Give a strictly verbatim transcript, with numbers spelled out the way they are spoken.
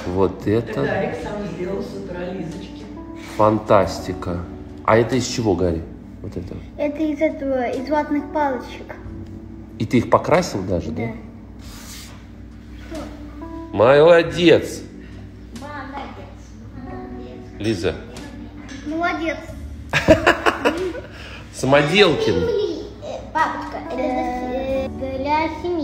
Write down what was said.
Вот это... Гарик сам сделал суперализочки. Фантастика. А это из чего, Гарри? Вот это? Это из этого, из ватных палочек. И ты их покрасил даже, да? Да. Молодец. Молодец. Молодец. Лиза. Молодец. Самоделкин. Папочка, это для семьи.